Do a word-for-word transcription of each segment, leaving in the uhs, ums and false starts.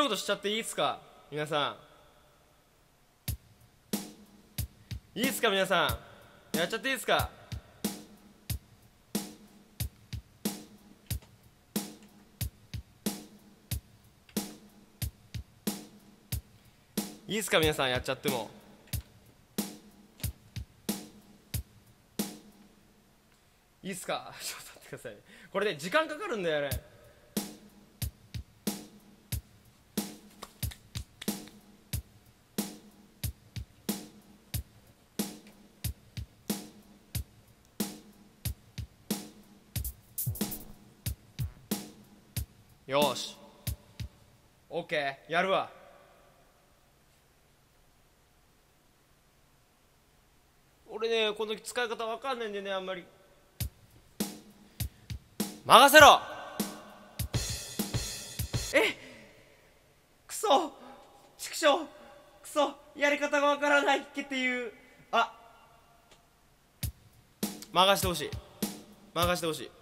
ことしちゃっていいっすか皆さん。いいっすか皆さん、やっちゃっていいっすか。いいっすか皆さん、やっちゃっても。いいっすかちょっと待ってください。これね時間かかるんだよね。よーし OK やるわ。俺ねこの使い方わかんないんでね、あんまり。任せろ。えクソ畜生クソやり方がわからないっけっていう。あ任してほしい任してほしい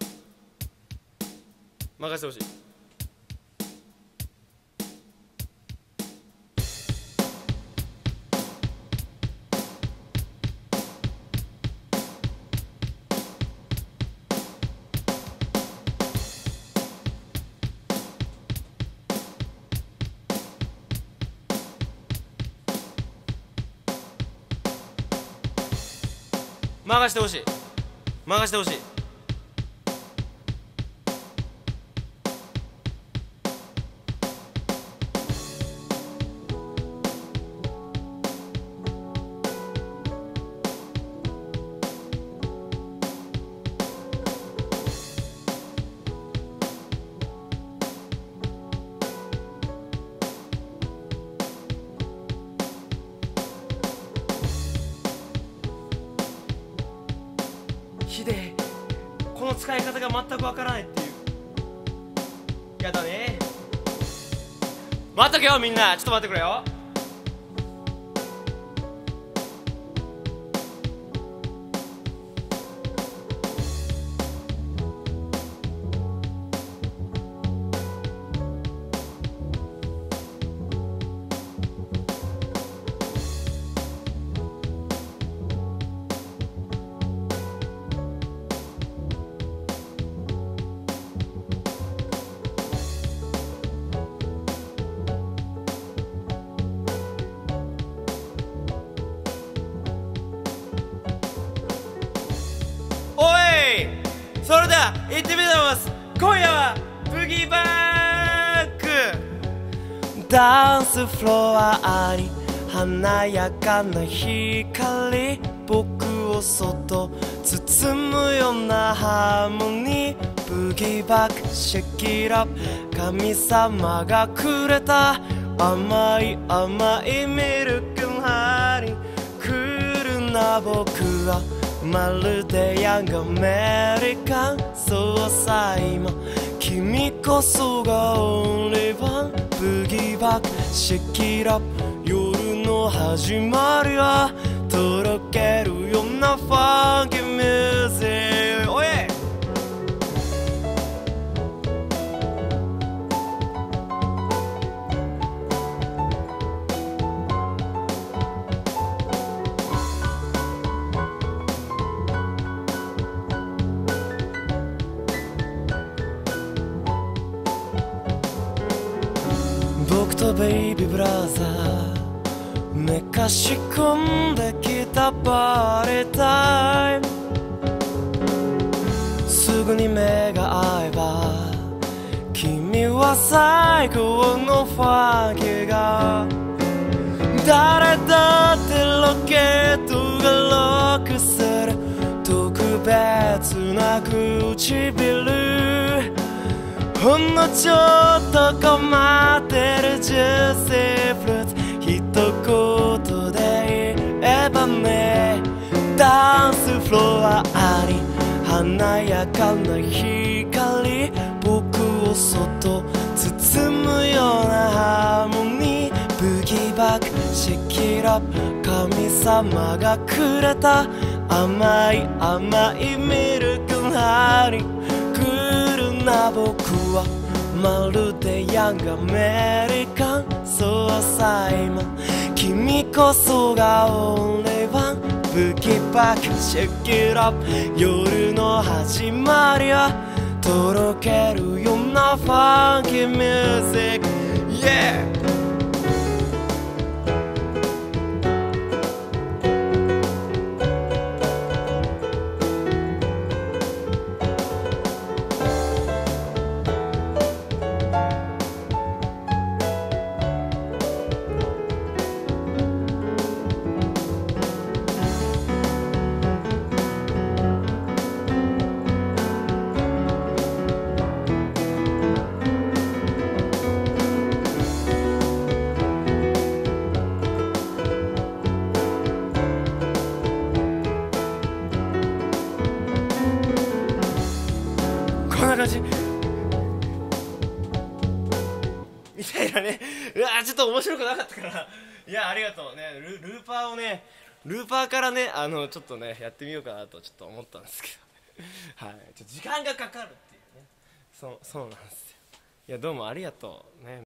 任してほしい。任してほしい任してほしい。ひでえ、この使い方が全くわからないっていう。やだね。待っとけよみんな、ちょっと待ってくれよ。おい、それでは行ってみます。今夜はブギーバック。ダンスフロアに華やかな光、僕をそっと包むようなハーモニー。ブギーバックシェキラップ、神様がくれた甘い甘いミルクのハニー。クールな僕はまるでヤングアメリカン。そうさ今君こそがオンリーワン。ブギーバックシェキラップ、夜の始まりはとろけるようなファンキーミュージック。おい僕とベイビーブラザーめかし込んできたバレータイム。すぐに目が合えば君は最高のファンキーが。誰だってロケットがロックする特別な唇。ほんのちょっと困ってるジューシーフルーツ、一言で言えばね。ダンスフロアに華やかな光、僕をそっと包むようなハーモニー。ブギーバックシェキラップ、神様がくれた甘い甘いミルクのハニー。クールな僕はまるでヤングアメリカン。 さ今君こそがオンリーワンブギバックシェイキッアップ夜の始まりはとろけるようなファンキーミュージック Yeah!こんな感じみたいなね。うわーちょっと面白くなかったからいやありがとうね。 ル, ルーパーをねルーパーからねあのちょっとねやってみようかなとちょっと思ったんですけどはいちょっと時間がかかるっていうね。そそうなんですよ。いやどうもありがとうね。